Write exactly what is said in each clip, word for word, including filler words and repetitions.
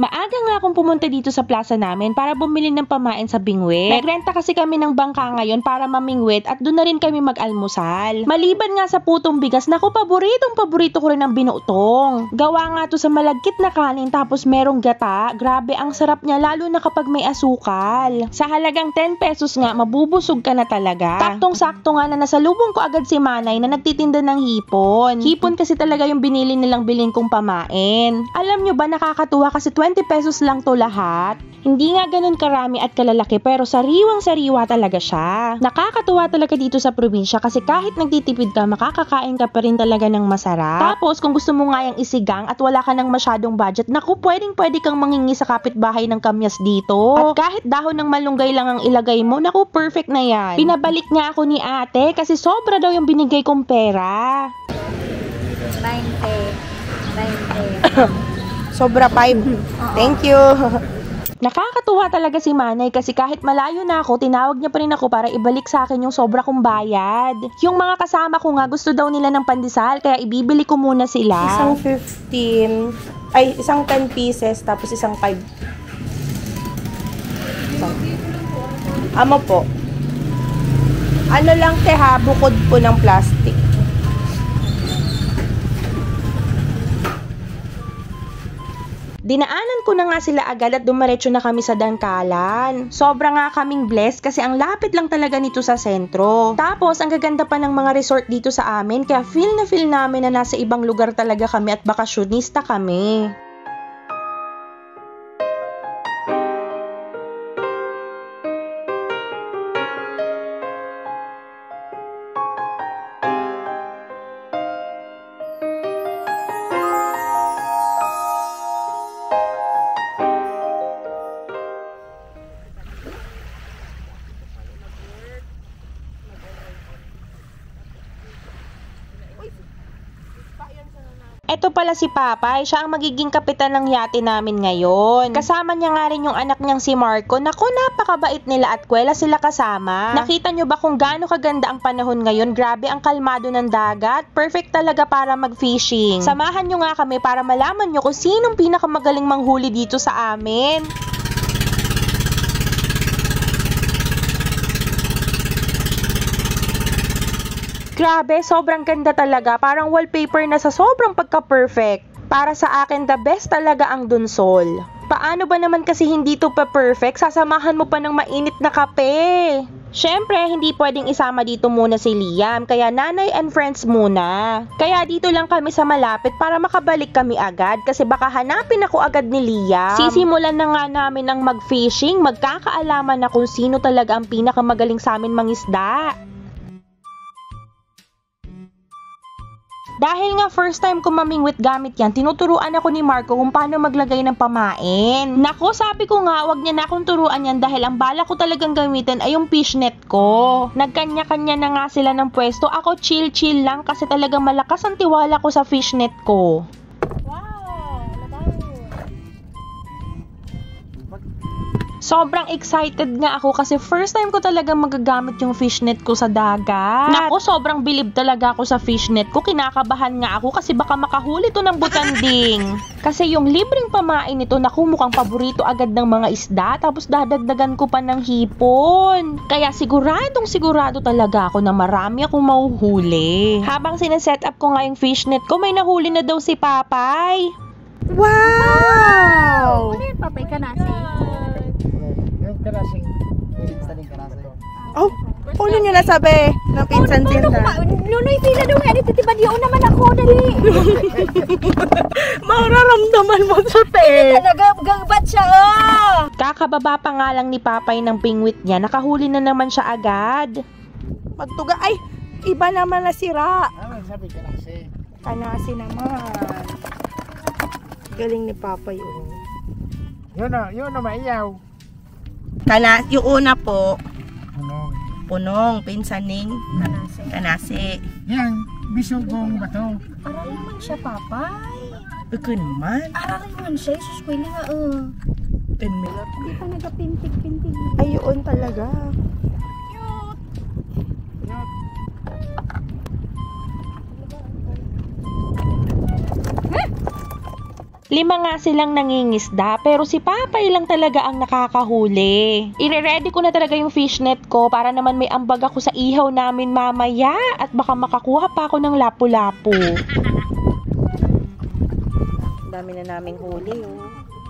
Maaga nga akong pumunta dito sa plaza namin para bumili ng pamain sa Bingwit. Nagrenta kasi kami ng bangka ngayon para mamingwit at doon na rin kami mag-almusal. Maliban nga sa putong bigas, naku, paboritong paborito ko rin ang binuutong. Gawa nga to sa malagkit na kanin tapos merong gata. Grabe, ang sarap niya lalo na kapag may asukal. Sa halagang ten pesos nga, mabubusog ka na talaga. Taktong-sakto nga na nasalubong ko agad si Manay na nagtitinda ng hipon. Hipon kasi talaga yung binili nilang bilhin kong pamain. Alam nyo ba, nakakatuwa kasi twenty pesos lang to lahat. Hindi nga ganun karami at kalalaki pero sariwang-sariwa talaga siya. Nakakatuwa talaga dito sa probinsya kasi kahit nagtitipid ka, makakakain ka pa rin talaga ng masarap. Tapos kung gusto mo nga yung isigang at wala ka ng masyadong budget, naku, pwedeng pwede kang mangingi sa kapitbahay ng kamyas dito. At kahit dahon ng malunggay lang ang ilagay mo, naku, perfect na yan. Pinabalik nga ako ni ate kasi sobra daw yung binigay kong pera. ninety. ninety. Sobra five. Thank you. Nakakatuwa talaga si Manay kasi kahit malayo na ako, tinawag niya pa rin ako para ibalik sa akin yung sobra kong bayad. Yung mga kasama ko nga gusto daw nila ng pandesal kaya ibibili ko muna sila. Isang fifteen, ay isang ten pieces tapos isang five. Amo po. Ano lang te ha, bukod po ng plastic. Dinaanan ko na nga sila agad at dumiretso na kami sa dangkalan. Sobra nga kaming blessed kasi ang lapit lang talaga nito sa sentro. Tapos ang gaganda pa ng mga resort dito sa amin kaya feel na feel namin na nasa ibang lugar talaga kami at bakasyonista kami. Ito pala si Papay, siya ang magiging kapitan ng yate namin ngayon. Kasama niya nga rin yung anak niyang si Marco. Naku, napakabait nila at kwela sila kasama. Nakita nyo ba kung gaano kaganda ang panahon ngayon? Grabe ang kalmado ng dagat. Perfect talaga para mag-fishing. Samahan nyo nga kami para malaman nyo kung sinong pinakamagaling manghuli dito sa amin. Grabe, sobrang ganda talaga. Parang wallpaper na sa sobrang pagka-perfect. Para sa akin, the best talaga ang dunsol. Paano ba naman kasi hindi to pa perfect? Sasamahan mo pa ng mainit na kape. Syempre, hindi pwedeng isama dito muna si Liam, kaya nanay and friends muna. Kaya dito lang kami sa malapit para makabalik kami agad kasi baka hanapin ako agad ni Liam. Sisimulan na nga namin ang mag-fishing, magkakaalaman na kung sino talaga ang pinakamagaling sa amin mangisda. Dahil nga first time ko mamingwit gamit yan, tinuturuan ako ni Marco kung paano maglagay ng pamain. Nako, sabi ko nga, wag niya na akong turuan yan dahil ang bala ko talagang gamitin ay yung fishnet ko. Nagkanya-kanya na nga sila ng pwesto. Ako chill-chill lang kasi talagang malakas ang tiwala ko sa fishnet ko. Sobrang excited nga ako kasi first time ko talaga magagamit yung fishnet ko sa dagat. Naku, sobrang bilib talaga ako sa fishnet ko. Kinakabahan nga ako kasi baka makahuli to ng butanding. Kasi yung libreng pamain nito, naku, mukhang paborito agad ng mga isda. Tapos dadagdagan ko pa ng hipon. Kaya siguradong sigurado talaga ako na marami akong mahuhuli. Habang sineset up ko nga yung fishnet ko, may nahuli na daw si Papay. Wow! Ano yung Papay ka nasi? Karasing, pinsan din karasing. Oh, puno nyo na sabi ng pinsan Paano sila. ko ba? Nunoy pila daw nga dito, tiba diyo naman ako, dali. Mararamdaman mo sa te. Nagagabat siya, oh. Kakababa pa nga lang ni Papay ng pingwit niya, nakahuli na naman siya agad. Magtuga, ay, iba naman na sira. Ano sabi karasing? Kanasi naman. Galing ni Papa yun. Yun o, yun o, maiyaw. Kanas, yung una po, Ano? punong, pinsaning, Kanasi. kanasi. Yan, bisugong bato. Aral naman siya, Papay. Ikaw naman. Aral naman siya, isus ko nga, oh. ten minutes. Hindi pa nagapintig-pintig. Ay, yun talaga. Lima nga silang nangingisda pero si Papay lang talaga ang nakakahuli. Ire-ready ko na talaga yung fishnet ko para naman may ambag ako sa ihaw namin mamaya at baka makakuha pa ako ng lapu-lapu. Dami na naming huli oh.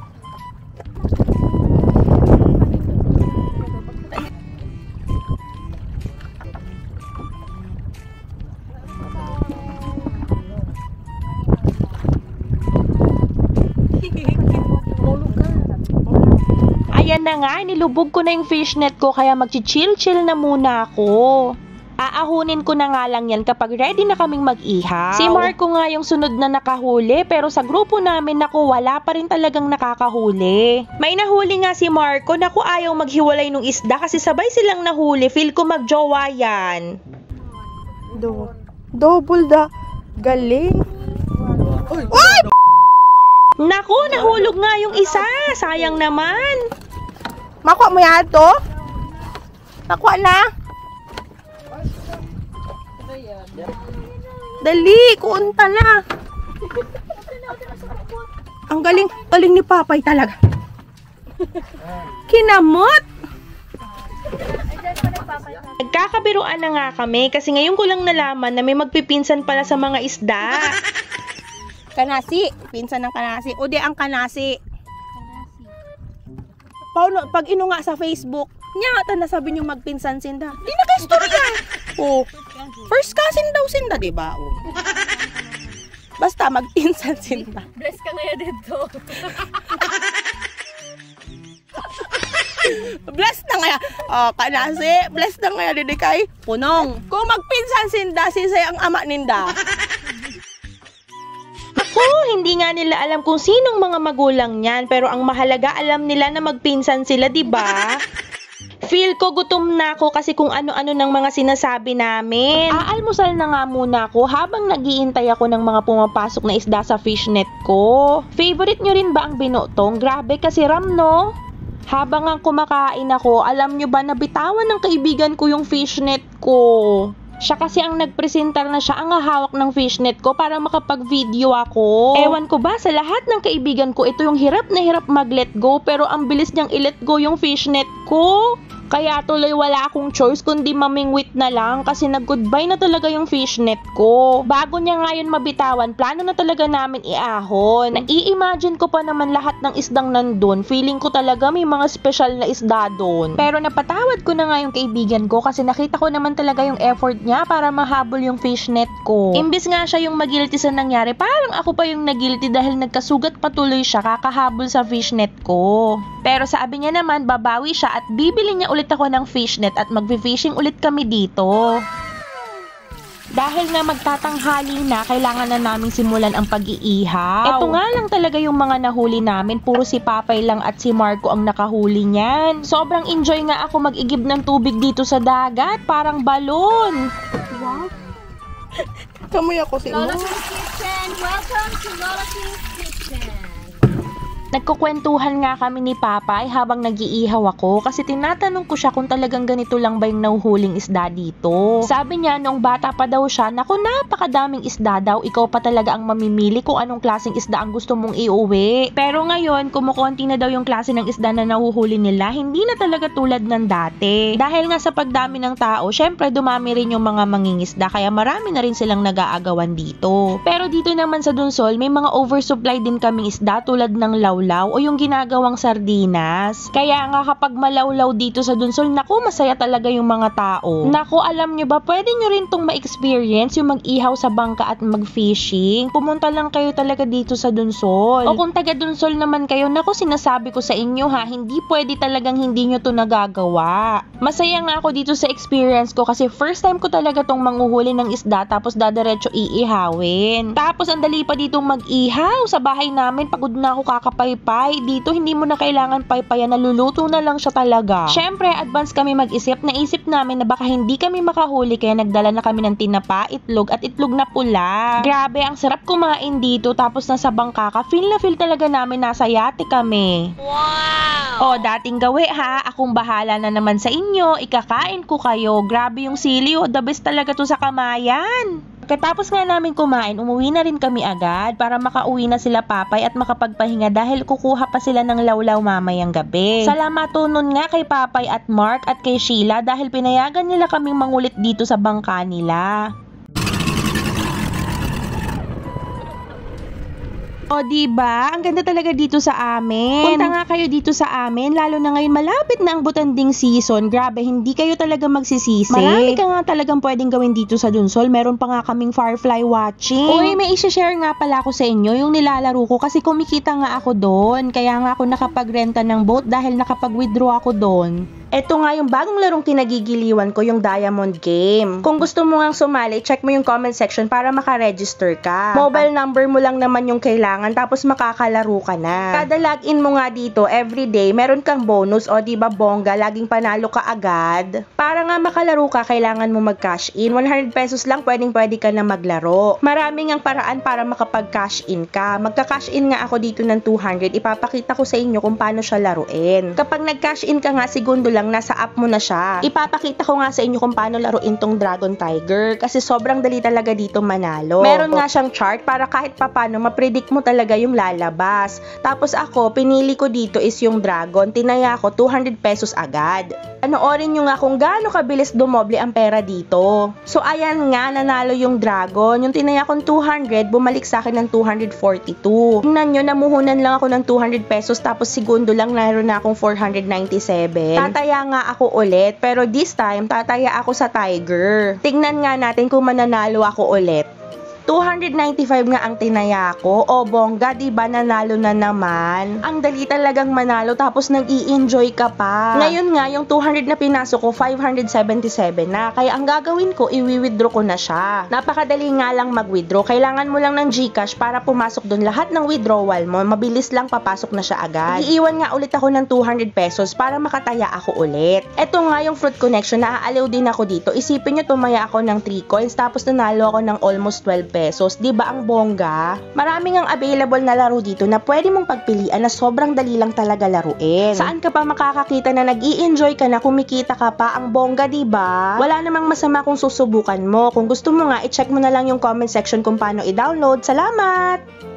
Ayan na nga, nilubog ko na yung fishnet ko kaya magchi-chill-chill na muna ako. Aahunin ko na nga lang yan kapag ready na kaming mag-ihaw. Si Marco nga yung sunod na nakahuli pero sa grupo namin naku wala pa rin talagang nakakahuli. May nahuli nga si Marco naku ayaw maghiwalay nung isda kasi sabay silang nahuli. Feel ko magjowa yan. Do double da. Galing. Uy! Naku, nahulog nga yung isa. Sayang naman. Makuha mo yan to? Nakuha na? Dali, kuunta na. Ang galing, galing ni Papay talaga. Kinamot. Nagkakabiruan na nga kami kasi ngayon ko lang nalaman na may magpipinsan pala sa mga isda. Kanasi, pinsan ng kanasi. O di ang kanasi. Pauno, pag ino nga sa Facebook, niya ta nasabi niyo magpinsan sinda. Di na ka istorya. Oh, first cousin daw sinda, di ba? Oh. Basta magpinsan sinda. Bless ka ngaya dito. Bless na ngaya. Oh, kanasi, bless na ngaya didi kay punong. Kung magpinsan sinda, sisay ang ama ninda. Ako, hindi nga nila alam kung sinong mga magulang niyan pero ang mahalaga alam nila na magpinsan sila, di ba? Feel ko gutom na ako kasi kung ano-ano ng mga sinasabi namin. Aalmusal na nga muna ako habang nag-iintay ako ng mga pumapasok na isda sa fishnet ko. Favorite nyo rin ba ang binotong? Grabe kasi ram, no? Habang ang kumakain ako, alam nyo ba nabitawan ng kaibigan ko yung fishnet ko? Siya kasi ang nagpresentar na siya ang hawak ng fishnet ko para makapag-video ako. Ewan ko ba, sa lahat ng kaibigan ko, ito yung hirap na hirap mag-let go pero ang bilis niyang i-let go yung fishnet ko. Kaya tuloy wala akong choice kundi mamingwit na lang kasi nag-goodbye na talaga yung fishnet ko. Bago niya ngayon mabitawan, plano na talaga namin iahon. Nai-imagine ko pa naman lahat ng isdang nandun. Feeling ko talaga may mga special na isda doon. Pero napatawad ko na nga yung kaibigan ko kasi nakita ko naman talaga yung effort niya para mahabol yung fishnet ko. Imbis nga siya yung magilty sa nangyari, parang ako pa yung nagilty dahil nagkasugat patuloy siya kakahabol sa fishnet ko. Pero sabi niya naman, babawi siya at bibili niya ulit ako ng fishnet at magfi-fishing ulit kami dito. Dahil nga magtatanghali na, kailangan na naming simulan ang pag-iihaw. Ito nga lang talaga yung mga nahuli namin, puro si Papay lang at si Marco ang nakahuli niyan. Sobrang enjoy nga ako mag-igib ng tubig dito sa dagat, parang balon. Wow. Kamuy ako si Lola King's Kitchen! Welcome to Lola King's Kitchen! Nagkukwentuhan nga kami ni Papay habang nag-iihaw ako kasi tinatanong ko siya kung talagang ganito lang ba yung nahuhuling isda dito. Sabi niya nung bata pa daw siya, naku napakadaming isda daw, ikaw pa talaga ang mamimili kung anong klaseng isda ang gusto mong iuwi. Pero ngayon, kumukonti na daw yung klase ng isda na nahuhuli nila, hindi na talaga tulad ng dati. Dahil nga sa pagdami ng tao, syempre dumami rin yung mga mangingisda kaya marami na rin silang nag-aagawan dito. Pero dito naman sa Dunsol, may mga oversupply din kaming isda tulad ng law o yung ginagawang sardinas. Kaya nga kapag malawlaw dito sa Dunsol, naku, masaya talaga yung mga tao. Naku, alam nyo ba, pwede nyo rin tong ma-experience yung mag-ihaw sa bangka at mag-fishing. Pumunta lang kayo talaga dito sa Dunsol. O kung taga Dunsol naman kayo, naku, sinasabi ko sa inyo ha, hindi pwede talagang hindi nyo to nagagawa. Masaya nga ako dito sa experience ko kasi first time ko talaga tong manguhuli ng isda tapos dadiretso iihawin. Tapos ang dali pa ditong mag-ihaw. Sa bahay namin, pagod na ako kakapay paypay. Dito hindi mo na kailangan paypayan, naluluto na lang siya talaga. Syempre, advance kami mag-isip. Naisip namin na baka hindi kami makahuli kaya nagdala na kami ng tinapa, itlog at itlog na pula. Grabe, ang sarap kumain dito tapos nasa bangka ka. Feel na feel talaga namin nasa yate kami. Wow! O, dating gawi ha. Akong bahala na naman sa inyo. Ikakain ko kayo. Grabe yung sili. O, the best talaga to sa Kamayan. Katapos nga namin kumain, umuwi na rin kami agad para makauwi na sila Papay at makapagpahinga dahil kukuha pa sila ng lawlaw mamayang gabi. Salamat nun nga kay Papay at Mark at kay Sheila dahil pinayagan nila kaming mangulit dito sa bangka nila. O diba? Ang ganda talaga dito sa amin. Punta nga kayo dito sa amin, lalo na ngayon malapit na ang butanding season. Grabe, hindi kayo talaga magsisisi. Marami ka nga talagang pwedeng gawin dito sa Dunsol. Meron pa nga kaming firefly watching. Uy, may i-share nga pala ako sa inyo yung nilalaro ko kasi kumikita nga ako doon. Kaya nga ako nakapagrenta ng boat dahil nakapag-withdraw ako doon. Ito nga yung bagong larong kinagigiliwan ko, yung Diamond Game. Kung gusto mo nga sumali, check mo yung comment section para makaregister ka. Mobile number mo lang naman yung kailangan, tapos makakalaro ka na. Kada login mo nga dito, everyday, meron kang bonus. O diba bongga, laging panalo ka agad. Para nga makalaro ka, kailangan mo mag-cash in. one hundred pesos lang, pwedeng pwede ka na maglaro. Maraming ang paraan para makapag-cash in ka. Magka-cash in nga ako dito ng two hundred. Ipapakita ko sa inyo kung paano siya laruin. Kapag nag-cash in ka nga, segundo lang, nasa app mo na siya. Ipapakita ko nga sa inyo kung paano laruin tong Dragon Tiger kasi sobrang dali talaga dito manalo. Meron nga siyang chart para kahit papano ma-predict mo talaga yung lalabas. Tapos ako, pinili ko dito is yung Dragon. Tinaya ko two hundred pesos agad. Panoorin nyo nga kung gaano kabilis dumoble ang pera dito. So ayan nga, nanalo yung Dragon. Yung tinaya kong two hundred, bumalik sa akin ng two hundred forty-two. Tingnan nyo, namuhunan lang ako ng two hundred pesos tapos segundo lang naroon na akong four hundred ninety-seven. Tataya nga ako ulit, pero this time, tataya ako sa Tiger. Tingnan nga natin kung mananalo ako ulit. two hundred ninety-five nga ang tinaya ko. O bongga, diba nanalo na naman? Ang dali talagang manalo tapos nag-i-enjoy ka pa. Ngayon nga, yung two hundred na pinasok ko, five hundred seventy-seven na. Kaya ang gagawin ko, i-withdraw ko na siya. Napakadali nga lang mag-withdraw. Kailangan mo lang ng GCash para pumasok doon. Lahat ng withdrawal mo, mabilis lang papasok na siya agad. Iiwan nga ulit ako ng two hundred pesos para makataya ako ulit. Eto nga yung Fruit Connection, naaaliw din ako dito. Isipin nyo, tumaya ako ng three coins tapos nanalo ako ng almost twelve pesos. Diba ang bongga? Maraming ang available na laro dito na pwede mong pagpilian na sobrang dali lang talaga laruin. Saan ka pa makakakita na nag-i-enjoy ka na, kumikita ka pa? Ang bongga, diba? Wala namang masama kung susubukan mo. Kung gusto mo nga, i-check mo na lang yung comment section kung paano i-download. Salamat!